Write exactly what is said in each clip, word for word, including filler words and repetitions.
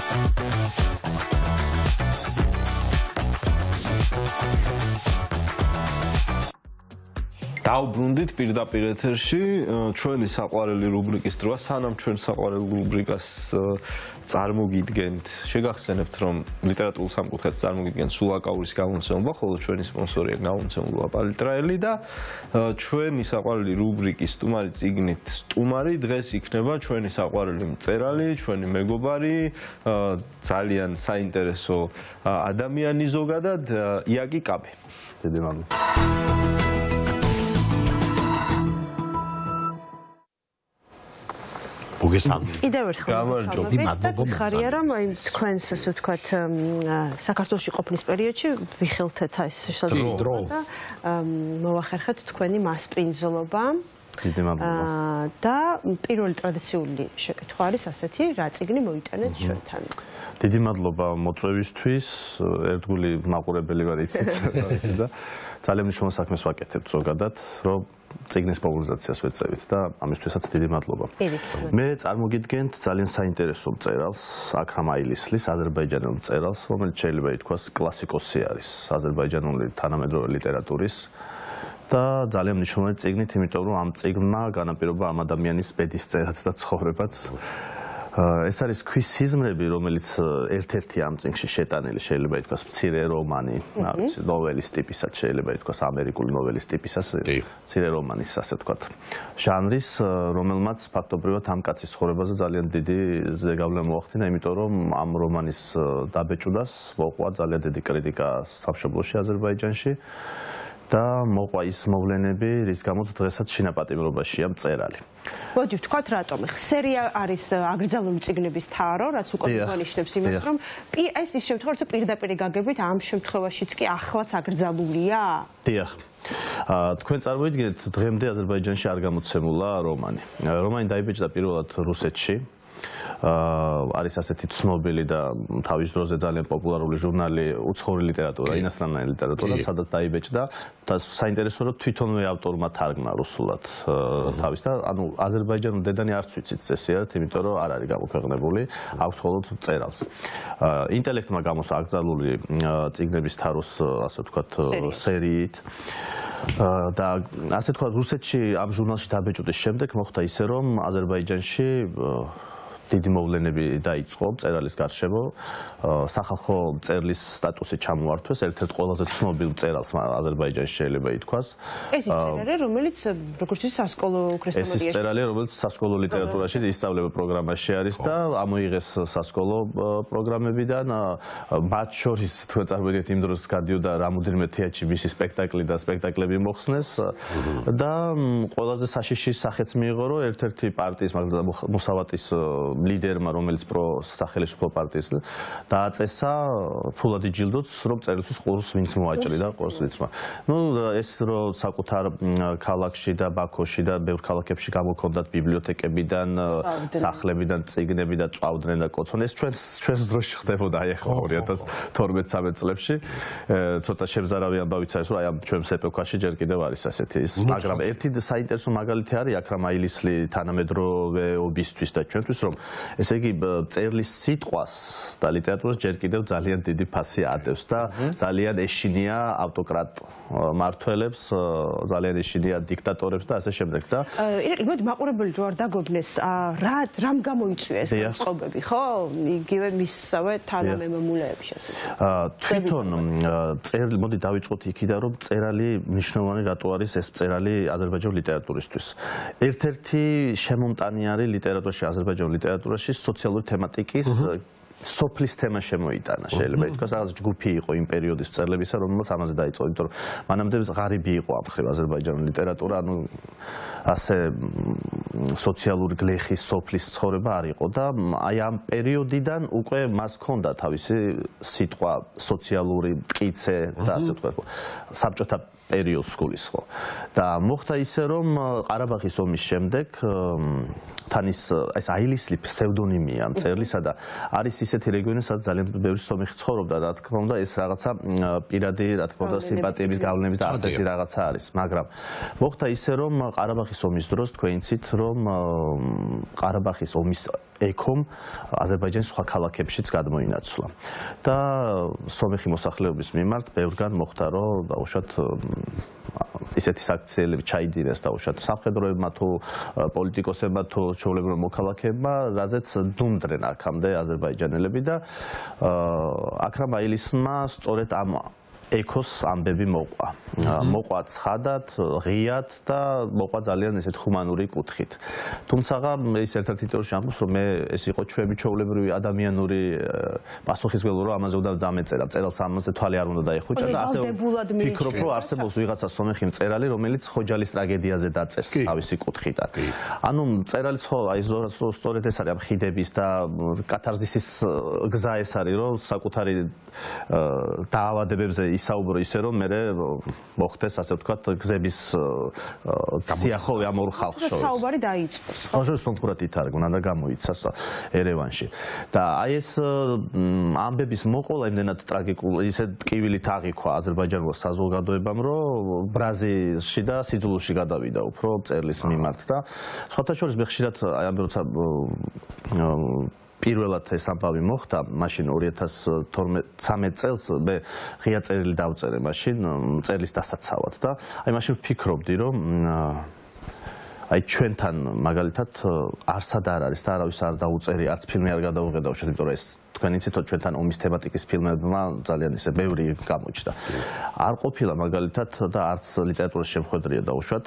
დავბრუნდით პირდაპირ ეთერში ჩვენი საყვარელი რუბრიკის დროა. სანამ ჩვენ საყვარელ რუბრიკას წარმოგიდგენთ, შეგახსენებთ, რომ ლიტერატურულ სამკუთხედს წარმოგიდგენთ სულაკაურის გამომცემლობა, ხოლო ჩვენი სპონსორია გამომცემლობა პალიტრაელი და ჩვენი საყვარელი რუბრიკის სტუმარი წიგნით სტუმარი დღეს იქნება ჩვენი საყვარელი მწერალი, ჩვენი მეგობარი, ძალიან საინტერესო ადამიანი ზოგადად, იაკი კაბე. დიდი მადლობა. კიდევ ერთხელ მადლობა. ხარია რომ აი თქვენს ასე ვთქვათ საქართველოში ყოფნის პერიოდში ვიხელთეთ ეს შესაძლებლობა და მოვახერხეთ თქვენი მასპინძლობა. დიდი მადლობა. და პირველი ტრადიციული შეკითხვა არის ასეთი, რა წიგნი მოიტანეთ ჩვენთან? დიდი მადლობა მოწვევისთვის, ერთგული მაყურებელი ვარ იცით და ძალიან მნიშვნელოვან საქმეს ვაკეთებთ ზოგადად, რომ წიგნის პოპულარიზაციას ვეწევით და ამისთვისაც დიდი მადლობა. მე წარმოგიდგენთ ძალიან საინტერესო მწერალს, აქრამ აილისლის, აზერბაიჯანელ მწერალს, რომელიც შეიძლება ითქვას კლასიკოსი არის აზერბაიჯანული თანამედროვე ლიტერატურის და ძალიან მნიშვნელოვანი წიგნით, იმიტომ რომ ამ წიგნმა განაპირობა ამ ადამიანის ბედისწერაც და ცხოვრებაც. ეს არის ქვის სიზმრები, რომელიც ერთ-ერთი ამ წიგნში შეტანილი, შეიძლება ითქვას მცირე რომანი, არის ნოველის ტიპისაც, შეიძლება ითქვას ამერიკული ნოველის ტიპისას, მცირე რომანის, ასე ვთქვათ, ჟანრის, რომელმაც ფაქტობრივად ამ კაცის ცხოვრებაზე ძალიან დიდი ზეგავლენა მოახდინა, იმიტომ რომ ამ რომანის დაბეჭუდას მოყვა ძალიან დიდი კრიტიკა სამშობლოში, აზერბაიჯანში. და მოყვა ის მოვლენები, რის გამოც დღესაც შინაპატიმრობაშია მწერალი. მოდი ვთქვათ რატომ. სერია არის აკრძალული წიგნების თარო, რაც უკვე გვანიშნებს იმას, რომ ეს ის შემთხვევა, როცა პირდაპირ გაგებით ამ შემთხვევაშიც კი ახლაც აკრძალულია? დიახ. თქვენ წარმოიდგინეთ, დღემდე აზერბაიჯანში არ გამოცემულა რომანი. რომანი დაიბეჭდა პირველად რუსეთში. არის ასეთი ცნობილი და თავის დროზე ძალიან პოპულარული ჟურნალი უცხოური ლიტერატურა, ინასტრანная ლიტერატურა, სადაც დაიბეჭდა და საინტერესო რომ თვითონვე ავტორმა თარგმნა რუსულად თავის და ანუ აზერბაიჯანული დედანი არც ვიცით წესიერ, იმიტომ რომ არ არის გამოქვეყნებული, აქვს მხოლოდ მწერალს. ინტელექტმა გამოსა აკრძალული წიგნების თაროს, ასე ვთქვათ, სერიით. და ასე ვთქვათ, რუსეთში ამ ჟურნალში დაბეჭდის შემდეგ მოხდა ისე, რომ აზერბაიჯანში დიდი მოვლენები დაიწყო მწერალის გარშემო, სახალხო მწერლის სტატუსი ჩამოართვეს, ერთ-ერთ ყველაზე ცნობილ მწერალს აზერბაიჯანში შეიძლება ითქვას. ეს ის მწერალი, რომელიც როგორც ის სასკოლო ქრესტომადიაში. ეს ის მწერალი, რომელიც სასკოლო ლიტერატურაში ისწავლება პროგრამაში არის და ამოიღეს სასკოლო პროგრამებიდან, მათ შორის თუ წარმოიდგინეთ იმ დროს გადიოდა რამოდენიმე თეატრში მისი სპექტაკლი და სპექტაკლები მოხსნეს და ყველაზე საშიში სახეც მიიღო, რომ ერთ-ერთი პარტიის მუსავატის ლიდერმა, რომელიც პროსახელისუფლო პარტიის დააწესა ფულადი ჯილდოც, რომ წერილთვის ყურს ვინც მოაჭრიდა, ყურს ვინცმა. ნუ ეს რომ საკუთარ ქალაქში და ბაქოში და ბევრ ქალაქებში გამოქონდათ ბიბლიოთეკებიდან, სახლებიდან წიგნები და წვავდნენ და კოცონ, ეს ჩვენს ჩვენს დროში ხდებოდა აი ახლა ორი ათას თორმეტ-ცამეტ წლებში. ცოტა შემზარავი ამბავიც არის, რომ აი ამ ჩვენს ეპოქაში ჯერ კიდევ არის ასეთი ის, მაგრამ ერთი საინტერესო მაგალითი არის აქრამ აილისლი თანამედროვეობისთვის და ჩვენთვის, რომ ესე იგი წერლის სიტყვას და ლიტერატურას ჯერ კიდევ ძალიან დიდი ფასი ადევს და ძალიან ეშინია ავტოკრატ მართველებს, ძალიან ეშინია დიქტატორებს და ასე შემდეგ და ირაკლი, მოდი მაყურებელი თუ არ დაგობნეს, რა რამ გამოიწვია ეს განწყობები, ხო? იგივე მისსავე თანამემამულეების შესაძლებლად. თვითონ წერილი, მოდი დავიწყოთ იქიდან, რომ წერალი მნიშვნელოვანი რატო არის ეს წერალი აზერბაიჯანული ლიტერატურისთვის. ერთ-ერთი შემომტანი არის ლიტერატურაში, აზერბაიჯანული ლიტერატურაში სოციალური თემატიკის სოფლის თემა შემოიტანა, შეიძლება ითქვას, რაღაც ჯგუფი იყო იმ პერიოდის მწერლებისა, რომელსაც ამაზე დაიწყო, იმიტომ რომ მანამდე ღარიბი იყო ამ ხრივ აზერბაიჯანული ლიტერატურა, ანუ ასე სოციალური გლეხის სოფლის ცხოვრება არ იყო და აი ამ პერიოდიდან უკვე მას ჰქონდა თავისი სიტყვა, სოციალური მტკიცე და ასე ვთქვათ, საბჭოთა პერიოდს გულისხმობ. და მოხდა ისე რომ ყარაბაღის ომის შემდეგ თან ის ეს აილისლი ფსევდონიმია მწერლისა და არის ისეთი რეგიონი, სადაც ძალიან ბევრი სომეხი ცხოვრობდა და რა თქმა უნდა ეს რაღაცა პირადი, რა თქმა უნდა სიმპათიების გავლენების და ასეთი რაღაცა არის, მაგრამ მოხდა ისე რომ ყარაბაღის ომის დროს თქვენ იცით რომ ყარაბაღის ომის ეკომ აზერბაიჯანის სხვა ქალაქებშიც გადმოინაცვლა და სომეხი მოსახლეობის მიმართ ბევრგან მოხდა რომ დაუშვათ ისეთი საქციელები ჩაიდინეს დაუშვათ სამხედროებმა თუ პოლიტიკოსებმა თუ ჩვეულებრივ მოქალაქეებმა, რაზეც დუმდნენ აქამდე აზერბაიჯანელები და აქრამ აილისმა სწორედ ამ ეკოს ამბები მოყვა. მოყვა ცხადად, ღიად და მოყვა ძალიან ესეთ ჰუმანური კუთხით. თუმცა ის ერთ-ერთ ინტერვიუში ამბობს, რომ მე ეს იყო ჩვენი ჩვეულებრივი ადამიანური პასუხისმგებლობა, რომ ამაზე უნდა დამეწერა. მწერალს ამაზე თვალი არ უნდა დაეხუჭა და ასე ფიქრობ, რომ არსებობს ვიღაცა სომეხი მწერალი, რომელიც ხოჯალის ტრაგედიაზე დაწერს თავისი კუთხიდან. ანუ მწერალი ხო აი სწორედ ეს არის ამ ხიდების და კათარზისის გზა ეს არის, რომ საკუთარი დაავადებებზე ისაუბრო ისე რომ მე მოხდეს ასე ვთქვათ გზების სიახლოვე ამ ორ ხალხს შორის. საუბარი დაიწყოს. ხოჟოს სომხურად ითარგმნა და გამოიცას ერევანში. და აი ეს ამბების მოყოლა იმდენად ტრაგიკული, ისე ტკივილით აღიქვა აზერბაიჯანულ საზოგადოებამ, რომ ბრაზილში და სიძულულში გადავიდა უფრო მწერლის მიმართ და სხვათა შორის მე ხშირად აი ამ როცა პირველად ეს ამბავი მოხდა, მაშინ ორი ათას თორმეტ წელს მე ღია წერილი დავწერე მაშინ წერლის დასაცავად და აი მაშინ ვფიქრობდი რომ აი ჩვენთან მაგალითად არსად არ არის და არავის არ დაუწერი, არც ფილმი არ გადაუღედა უშუალოდ, იმიტომ რომ ეს თქვენ იცით რომ ჩვენთან ომის თემატიკის ფილმებმა ძალიან ისე ბევრი გამოჩნდა. არ ყოფილა მაგალითად და არც ლიტერატურის შემოხვედრია დაუშვათ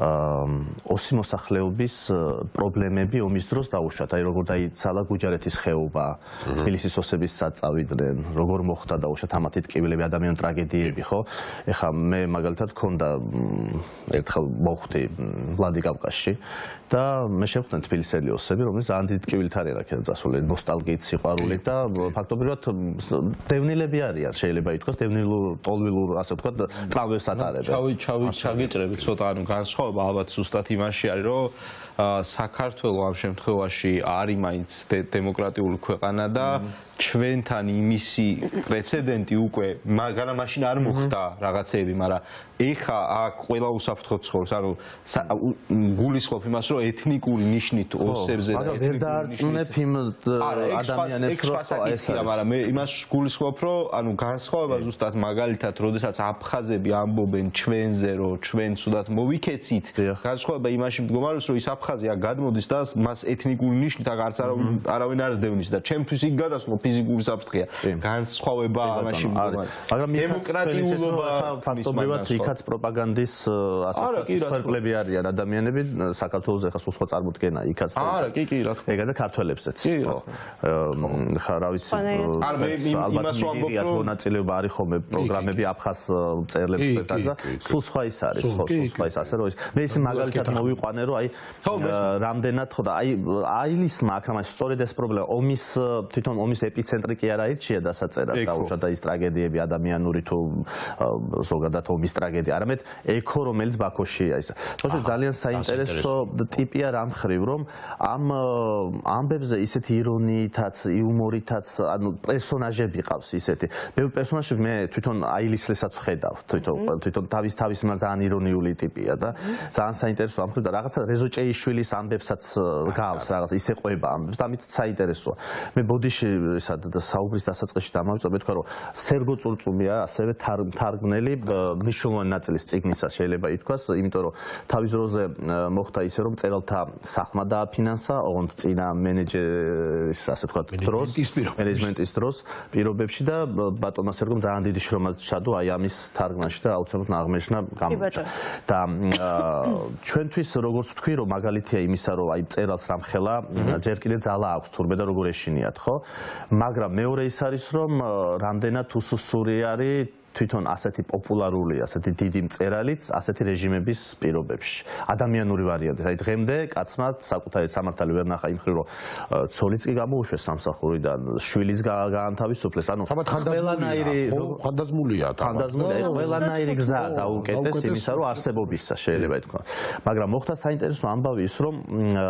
ოსი მოსახლეობის პრობლემები ომის დროს დაუშვათ. აი როგორ დაიცალა გუჯარეთის ხეობა, თბილისის ოსების საწავიდნენ, როგორ მოხდა დაუშვათ ამათი ტკივილები, ადამიანური ტრაგედიები, ხო? ეხლა მე მაგალითად მქონდა ერთხელ მოხვდი ვლადიკავკაზში და მე შევხვდი თბილისელი ოსები, რომელიც ძალიან დიდი ტკივილით არიან აქედან წასული, ნოსტალგიით, სიყვარულით და ფაქტობრივად დევნილები არიან, შეიძლება ითქვას, დევნილურ, ტოლვილურ, ასე ვთქვათ, ტრავმებს ატარებენ. ჩავი, ჩავი, ჩაგეჭრები ცოტა, ანუ განსხვავება ალბათ ზუსტად იმაში არის, რომ საქართველოს ამ შემთხვევაში არის მაინც დემოკრატიული ქვეყანა და ჩვენთან იმისი პრეცედენტი უკვე მაგრამ მაშინ არ მოხდა რაღაცეები, მაგრამ ეხა აქ ყველა უსაფრთხოდ ცხოვრობს, ანუ გულისხმობ იმას, რომ ეთნიკური ნიშნით ოსებზე და ეთნიკური ნიშნით დაარწმუნებ იმ ადამიანებს, რომ ეს არის, მაგრამ მე იმას გულისხმობ, რომ ანუ განსხვავება ზუსტად მაგალითად, როდესაც აფხაზები ამბობენ ჩვენზე, რომ ჩვენ სუდად მოვიქეცით, განსხვავება იმაში მდგომარეობს, რომ ის აფხაზია გადმოდის და მას ეთნიკური ნიშნით აღარც არავინ არ დევნის და ჩემთვის იქ გადასვლა ფიზიკური საფრთხეა. განსხვავება ამაში მდგომარეობს. მაგრამ დემოკრატიულობა ფაქტობრივად იქაც პროპაგანდის ასე სფერკლები არიან ადამიანები საქართველოს ეხლა სხვა წარმოდგენა იქაც. არა, კი, კი, რა თქმა უნდა. ეგა და ქართველებსაც. ხო. ხა რა ვიცი. არ მე იმას ვამბობ, რომ მონაწილეობა არის ხოლმე პროგრამები აფხაზ მწერლებს ფერდაზე და სულ სხვა ის არის, ხო, სულ სხვა ის ასე რომ ის მე ის მაგალითად მოვიყვანე, რომ აი რამდენად ხო და აი აილისმა აქ რამაც სწორედ ეს პრობლემა ომის თვითონ ომის ეპიცენტრი კი არ აირჩია დასაწერად დაუშვა და ის ტრაგედიები ადამიანური თუ ზოგადად ომის ტრაგედია, არამედ ეკო რომელიც ბაქოშია ის. თორე ძალიან საინტერესო ტიპია რამ ხრივ, რომ ამ ამბებზე ისეთი ირონიითაც, იუმორითაც, ანუ პერსონაჟები ყავს ისეთი. ბევრი პერსონაჟი მე თვითონ აილისლესაც ვხედავ, თვითონ თვითონ თავის თავის ძალიან ირონიული ტიპია და ძალიან საინტერესო ამ ხრივ და რაღაცა რეზოჭეიშვილის ამბებსაც გავს, რაღაც ისე ყვება ამბებს და ამით საინტერესოა. მე ბოდიში და საუბრის დასაწყისში დამავიწყე, თქვა რომ სერგო წურწუმია ასევე თარგმნელი მნიშვნელოვანი ნაწილის წიგნისა შეიძლება ითქვას, იმიტომ რომ თავის დროზე მოხდა ისე რომ მწერალთა სახმა დააფინანსა, ოღონდ წინა მენეჯერის ასე ვთქვათ დროს, მენეჯმენტის დროს პირობებში და ბატონმა სერგომ ძალიან დიდი შრომა ჩადო აი ამის თარგმნაში და აუცილებლად აღმეშნა გამოჩა. და ჩვენთვის როგორც ვთქვი რომ მაგალითია იმისა რომ აი მწერალს რამხელა ჯერ კიდე ძალა აქვს თურმე და როგორ ეშინიათ, ხო? მაგრამ მეორე ის არის რომ რამდენად უსუსური არის თვითონ ასეთი პოპულარული, ასეთი დიდი მწერალიც ასეთი რეჟიმების პირობებში. ადამიანური ვარიანტი. აი დღემდე კაცმა საკუთარი სამართალი ვერ ნახა იმ მხრივ, რომ ცოლიც კი გამოუშვეს სამსახურიდან, შვილიც გაანთავისუფლეს. ანუ ყველანაირი ხანდაზმულია, ხანდაზმულია, ყველანაირი გზა გაუკეთეს იმისა, რომ არსებობისა შეიძლება ითქვა. მაგრამ მოხდა საინტერესო ამბავი ის, რომ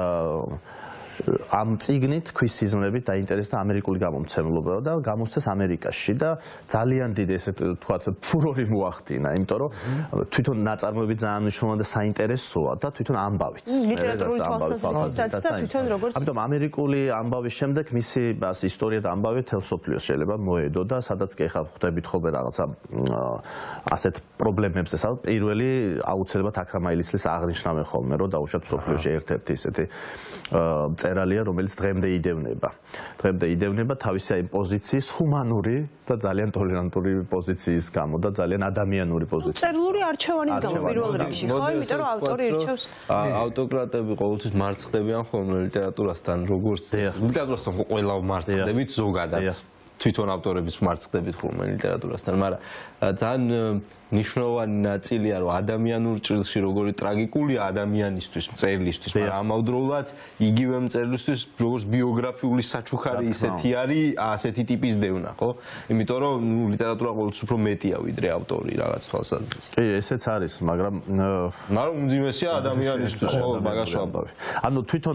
ამ წიგნით ქვის სიზმრებით დაინტერესდა ამერიკული გამომცემლობა და გამოსცეს ამერიკაში და ძალიან დიდი ესე თქვათ ფურორი მოახდინა, იმიტომ რომ თვითონ ნაწარმოები ძალიან მნიშვნელოვანი და საინტერესოა და თვითონ ამბავიც. ლიტერატურული თვალსაზრისითაც და თვითონ როგორც ამიტომ ამერიკული ამბავის შემდეგ მისი ისტორია და ამბავი თელ მსოფლიოს შეიძლება მოედო და სადაც კი ახლა ხვდებით ხოლმე რაღაცა ასეთ პრობლემებზე, სადაც პირველი აუცილებლად აქრამაილისლის აღნიშნავენ ხოლმე, რომ დაუშვათ მსოფლიოში ერთ-ერთი ისეთი წერალია, რომელიც დღემდე იდევნება. დღემდე იდევნება თავისი აი პოზიციის ჰუმანური და ძალიან ტოლერანტული პოზიციის გამო და ძალიან ადამიანური პოზიციის. წერილური არჩევანის გამო პირველ რიგში, ხო? იმიტომ რომ ავტორი ირჩევს. ავტოკრატები ყოველთვის მარცხდებიან ხოლმე ლიტერატურასთან, როგორც ლიტერატურასთან ყველა მარცხდებით ზოგადად. თვითონ ავტორებიც მარცხდებით ხოლმე ლიტერატურასთან, მაგრამ ძალიან მნიშვნელოვანი ნაწილია, რომ ადამიანურ ჭრილში როგორი ტრაგიკულია ადამიანისთვის, მწერლისთვის, მაგრამ ამავდროულად იგივე მწერლისთვის როგორც ბიოგრაფიული საჩუქარი ისეთი არის, ასეთი ტიპის დევნა, ხო? იმიტომ რომ ლიტერატურა ყოველთვის უფრო მეტია ვიდრე ავტორი რაღაც თვალსაზრისით. კი, ესეც არის, მაგრამ მაგრამ უმძიმესია ადამიანისთვის, ხო, მაგას ვამბავი. ანუ თვითონ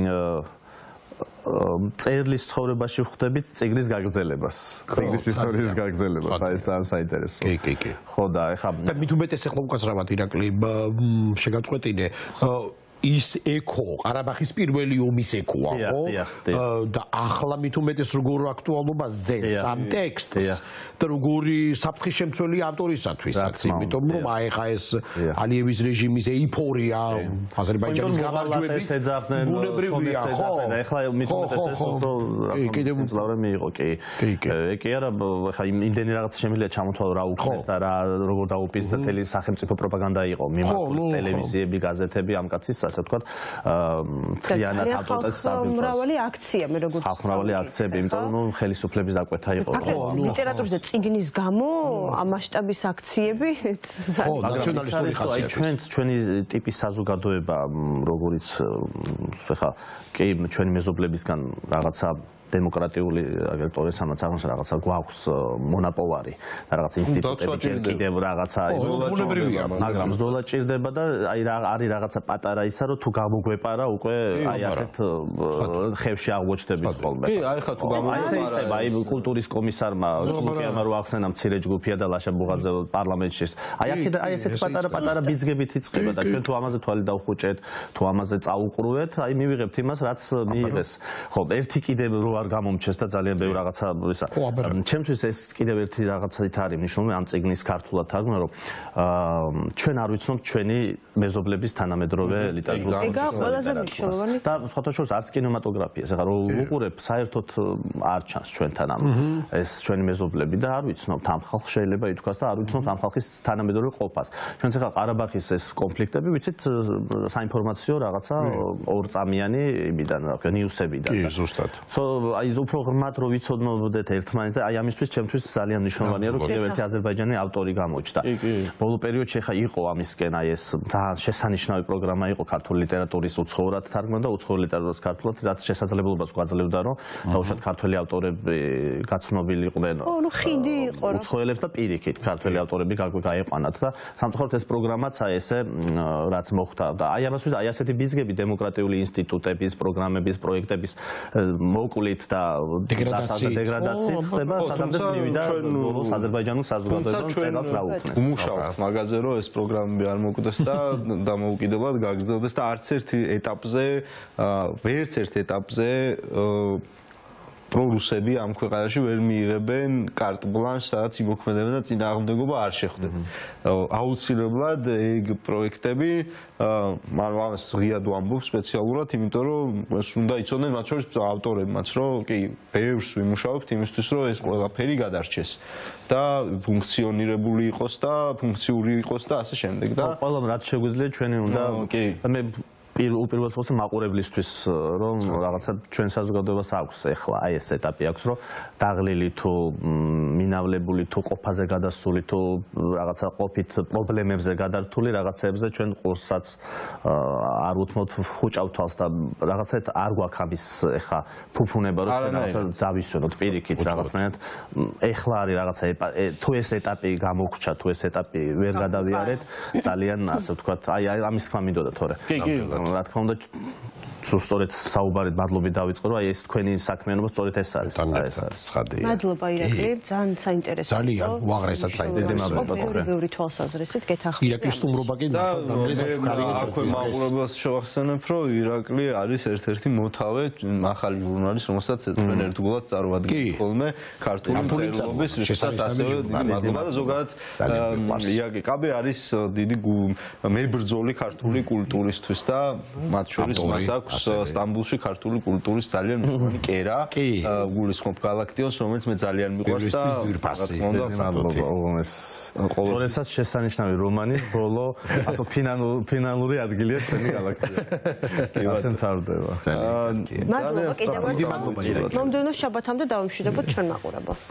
წერლის ცხოვრებაში ვხვდებით წიგნის გაგრძელებას, წიგნის ისტორიის გაგრძელებას, აი ეს ძალიან საინტერესოა. კი, კი, კი. ხო და ეხლა მით უმეტეს ეხლა უკაცრავად ირაკლი შეგაწყვეტინე ის ეკო, ყარაბაღის პირველი ომის ეკოა, ხო? და ახლა მით უმეტეს როგორ აქტუალობას ძენს ამ ტექსტს და როგორი საფრთხის შემცველი ავტორისათვისაც, იმიტომ რომ აი ხა ეს ალიევის რეჟიმის ეიფორია, აზერბაიჯანის გამარჯვებით ბუნებრივია, ხო? ეხლა მით უმეტეს ეს კიდევ უძლავრი მიიღო, კი. კი არა, ხა იმდენი რაღაცა შემიძლია ჩამოთვალო რა უქმეს და რა როგორ დაუპირს და თელი სახელმწიფო პროპაგანდა იყო, მიმართული ტელევიზიები, გაზეთები ამ კაცის ასე ვთქვათ, მთლიანად ავტორიტეტს წარბილწვას. მრავალი აქცია მე როგორც მრავალი აქციები, იმიტომ რომ ხელისუფლების დაკვეთა იყო. ლიტერატურის და წიგნის გამო ამ მასშტაბის აქციები ხო, ნაციონალისტური ხასიათის. ჩვენც ჩვენი ტიპის საზოგადოება, როგორიც ხა კი ჩვენი მეზობლებისგან რაღაცა დემოკრატიული აგერტორესამაც აღმოს რაღაცა გვაქვს მონაპოვარი და რაღაც ინსტიტუტები კიდევ რაღაცა მაგრამ ზოლა ჭირდება და აი არის რაღაცა პატარა ისა რომ თუ გამოგვეპარა უკვე აი ასეთ ხევში აღმოჩნდებით ხოლმე. კი, აი ხა თუ გამოგვეპარა აი კულტურის კომისარმა კულტურამ რო ახსენა მცირე ჯგუფია და ლაშა ბუღაძე პარლამენტში. აი აქედან აი ესეთ პატარა პატარა ბიძგებით იწყება და ჩვენ თუ ამაზე თვალი დავხუჭეთ, თუ ამაზე წაუყრუეთ, აი მივიღებთ იმას რაც მიიღეს. ხო, ერთი კიდევ რო არ გამომჩეს და ძალიან ბევრი რაღაცა ისა. ჩემთვის ეს კიდევ ერთი რაღაცით არის მნიშვნელოვანი ამ წიგნის ქართულად თარგმნა, რომ ჩვენ არ ვიცნობთ ჩვენი მეზობლების თანამედროვე ლიტერატურა. ეგა ყველაზე მნიშვნელოვანი. და სხვათა შორის არც კინემატოგრაფიას. ეხლა რო ვუყურებ, საერთოდ არ ჩანს ჩვენთან ამ ეს ჩვენი მეზობლები და არ ვიცნობთ ამ ხალხს შეიძლება ითქვას და არ ვიცნობთ ამ ხალხის თანამედროვე ყოფას. ჩვენც ეხლა ყარაბაღის ეს კონფლიქტები ვიცით საინფორმაციო რაღაცა ორწამიანი იმიდან რა ქვია ნიუსებიდან. კი, ზუსტად. აი უფრო ღრმად რო ვიცოდნობდეთ ერთმანეთს და აი ამისთვის ჩემთვის ძალიან მნიშვნელოვანია რომ კიდევ ერთი აზერბაიჯანი ავტორი გამოჩნდა. ბოლო პერიოდში ხა იყო ამისკენ აი ეს ძალიან შესანიშნავი პროგრამა იყო ქართული ლიტერატურის უცხოურად თარგმნა და უცხოური ლიტერატურის ქართულად რაც შესაძლებლობას გვაძლევდა რომ დაუშვათ ქართველი ავტორები გაცნობილი იყვნენ. ო, ნუ ხიდი იყო რა. უცხოელებს და პირიქით ქართველი ავტორები გაეყვანათ და სამწუხაროდ ეს პროგრამაც აი ესე რაც მოხდა და აი ამას აი ასეთი ბიზნესები დემოკრატიული ინსტიტუტების პროგრამების პროექტების მოკლით და დეგრადაცია ხდება, სადაც მივიდა ბოლოს აზერბაიჯანულ საზოგადოებამ წერალს რა უქმნეს. უმუშაობთ მაგაზე რომ ეს პროგრამები არ მოკვდეს და დამოუკიდებლად გაგრძელდეს და არც ერთ ეტაპზე, ვერც ერთ ეტაპზე პრორუსები ამ ქვეყანაში ვერ მიიღებენ კარტ ბლანშს, სადაც იმოქმედებენ და წინააღმდეგობა არ შეხვდება. აუცილებლად ეგ პროექტები ამას ღიად ვამბობ სპეციალურად, იმიტომ რომ ეს უნდა იცოდნენ მათ შორის ავტორებმაც, რომ კი, ბევრს ვიმუშავებთ იმისთვის, რომ ეს ყველაფერი გადარჩეს და ფუნქციონირებული იყოს და ფუნქციური იყოს და ასე შემდეგ და ყველამ რაც შეგვიძლია ჩვენი უნდა მე უპირველეს ყოვლისა მაყურებლისთვის რომ რაღაცა ჩვენ საზოგადოებას აქვს ეხლა აი ეს ეტაპი აქვს რომ დაღლილი თუ მინავლებული თუ ყოფაზე გადასული თუ რაღაცა ყოფით პრობლემებზე გადართული რაღაცებზე ჩვენ ყურსაც არ უთმოთ ხუჭავ თვალს და რაღაცა არ გვაქვს ამის ეხლა ფუფუნება რომ ჩვენ რაღაცა დავისვენოთ პირიქით რაღაცნაირად ეხლა არის რაღაცა თუ ეს ეტაპი გამოგრჩა თუ ეს ეტაპი ვერ გადავიარეთ ძალიან ასე ვთქვათ აი ამის თქმა მინდოდა თორე რა თქმა უნდა სწორედ საუბარით მადლობით დავიწყო რომ აი ეს თქვენი საქმიანობა სწორედ ეს არის ეს არის ცხადია მადლობა ირაკლი ძალიან საინტერესო ძალიან უაღრესად საინტერესო ბევრი თვალსაზრისით გეთახმები ირაკლის სტუმრობა კი აქვე მაყურებელს შევახსენებ რომ ირაკლი არის ერთ-ერთი მოთავე ახალი ჟურნალის რომელსაც ჩვენ ერთგულად წარვადგენთ ხოლმე ქართული წერილობის შესაძლოა ასევე მადლობა და ზოგადად იაკი კაბე არის დიდი მებრძოლი ქართული კულტურისთვის და მათ შორის მას აქვს სტამბულში ქართული კულტურის ძალიან მნიშვნელოვანი კერა გულისხმობ გალაქტიონს რომელიც მე ძალიან მიყვარს და ყოველსაც შესანიშნავი რომანის ბოლო ასო ფინალური ადგილია ჩვენი გალაქტია ასე მთავრდება მადლობა კიდევ ერთხელ მომდევნო შაბათამდე დავიმშვიდობოთ ჩვენ მაყურებელს